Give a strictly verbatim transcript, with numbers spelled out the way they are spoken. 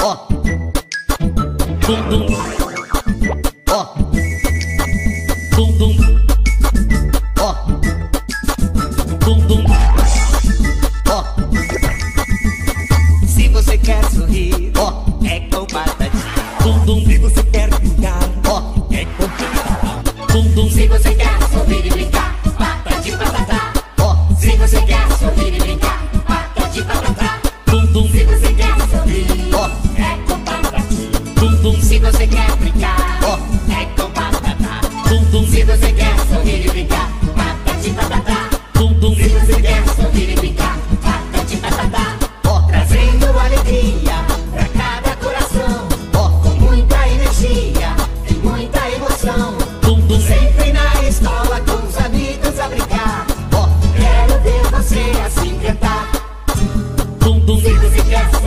ó, bum bum, ó, bum bum, ó, bum bum, ó. Se você quer sorrir, Ó, é com batatinha. bum bum, Se você quer brincar, ó, é com batata. bum bum, Se você quer sorrir e brincar, patati patatá. ó, Se você quer sorrir e brincar, patati patatá. bum bum, Se você quer sorrir, ó, é com patati. bum bum, Se você quer brincar,